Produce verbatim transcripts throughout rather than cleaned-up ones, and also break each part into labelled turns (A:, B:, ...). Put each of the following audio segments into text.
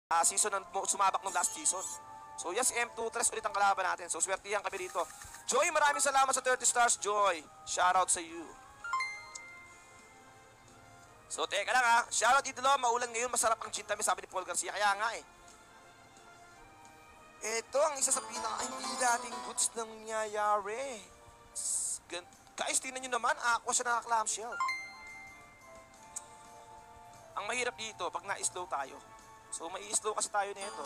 A: uh, season ng sumabak nung last season. So yes, M two tres ulit ang kalaban natin. So swertihan kami dito. Joy, maraming salamat sa thirty stars, Joy. Shoutout sa you. So teka lang ha. Shoutout idolo, maulan ngayon, masarap ang chintami, sabi ni Paul Garcia. Kaya nga eh. Ito ang isa sa pinaka hindi dating goods ng nangyayari. Guys, tingnan nyo naman, ako siya naka-clamshell. Ang mahirap dito, pag na-slow tayo. So may slow kasi tayo nito.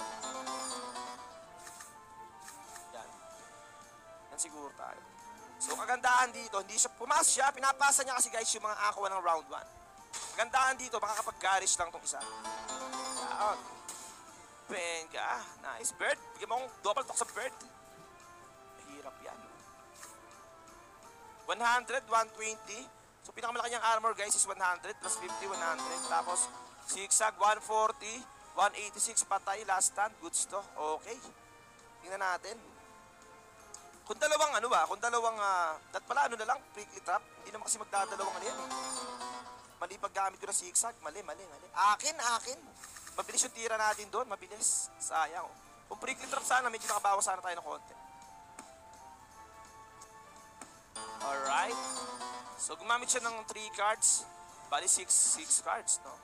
A: Yan. Yan siguro tayo. So kagandahan dito, hindi siya pumas siya, pinapasa niya kasi guys yung mga aqua ng round one. Kagandahan dito, makakapag-garish lang tong isa. Yan. Benga. Nice. Bird. Bigyan mo akong double talk sa bird. Mahirap yan. one hundred, one twenty. So pinakamalaki niyang armor guys is one hundred plus fifty, one hundred. Tapos zigzag, one forty, one eighty-six patay, last stand. Goods to. Okay. Tingnan natin. Kung dalawang ano ba, kung dalawang, uh, dat pala ano na lang, prickly trap, hindi naman kasi magdadalawang ano yan eh. Mali paggamit ko na zigzag, mali, mali, mali. Akin, akin. Mabilis yung tira natin doon, mabilis. Sayang. Kung prickly trap sana, medyo nakabawas sana tayo ng konti. Alright. So gumamit siya ng three cards, bali six cards, no?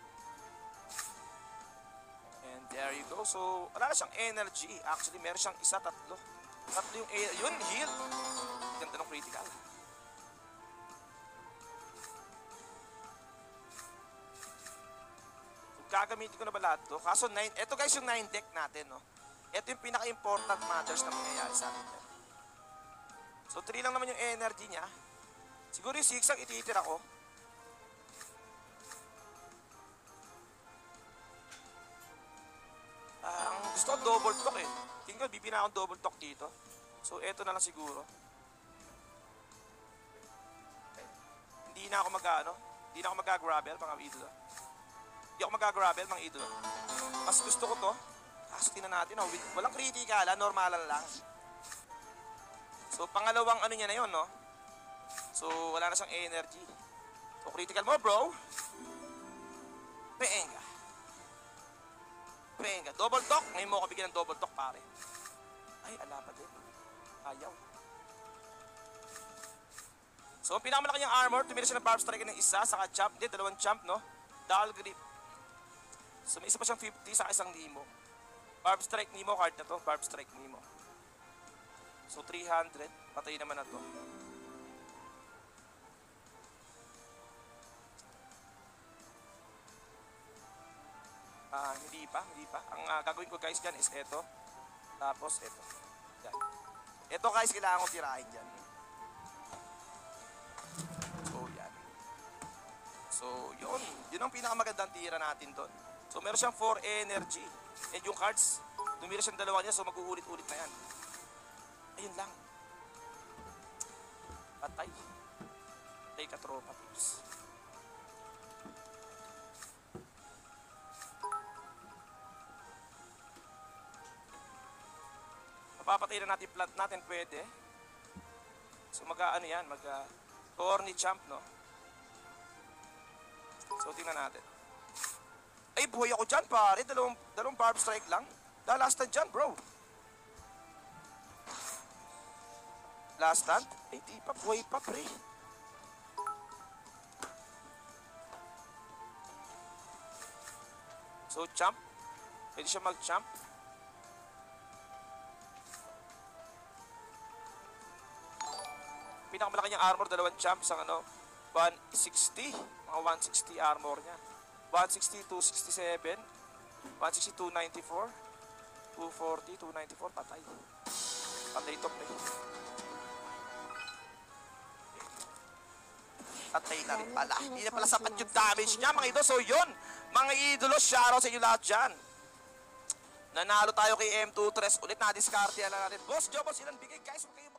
A: And there you go. So wala na siyang energy. Actually, meron siyang isa, tatlo. Tatlo yung, yun, heal. Ganda ng critical. Gagamitin ko na ba lahat to? Kaso, nine, ito guys yung nine deck natin, no? Ito yung pinaka-important matters na mangyayari sa atin. So, three lang naman yung energy niya. Siguro yung six ang ititir ako. Uh, ang gusto ko double talk eh. Tingin ko, bibina akong double talk dito. So, eto na lang siguro. Hindi na ako mag-ano. Hindi na ako mag-grabber, mga idolo. Hindi ako mag-grabber, mga idolo. Mas gusto ko to. Kaso tingnan natin, oh, walang critical, normalan lang. So, pangalawang ano niya na yun, no? So, wala na siyang energy. So, critical mo, bro. Penga. Penga. Double talk. Ngayon mo ako bigyan ng double talk, pare. Ay, ala pa din. Ayaw. So, ang pinakamalaki niyang armor, tumira siya ng barb strike ng isa, saka jump din, dalawang jump, no? Dual grip. So, may isa pa siyang fifty, saka isang Nemo. Barb strike Nemo card na to. Barb strike Nemo. So, three hundred. Patay naman na to. Ah, hindi pa, hindi pa. Ang uh, gagawin ko guys dyan is ito. Tapos ito. Yan. Ito guys, kailangan kong tirahin dyan. So, yan. So, yun. Yun ang pinakamagandang tira natin doon. So, meron siyang four energy. And yung cards, tumira siyang dalawa niya, so mag-uulit-ulit na yan. Ayun lang. Patay. Patay ka tropa tips. Mapapatay na natin plant natin, pwede. So mag-ano yan, mag-corny champ, no? So tingnan natin. Ay, buhay ako dyan, pare. Dalawang, dalawang barb strike lang. Lalastan dyan, bro. Last stand? Eh, di pa. Buhay pa, pre. So, champ. Pwede siya mag-champ. Pinakamalaki niyang armor, dalawang champ. Isang ano, one sixty. Mga one sixty armor niya. one sixty, two sixty-seven. one sixty, two ninety-four. two forty, two ninety-four. Patay. Patay ito, pre. Patay na rin pala. Hindi na pala sapat yung damage niya, mga idolo. So, yun. Mga idolo, shoutout sa inyo lahat dyan. Nanalo tayo kay M two tres. Ulit na, discard yan na natin. Boss Jobols, ilan bigay, guys? Huwag kayo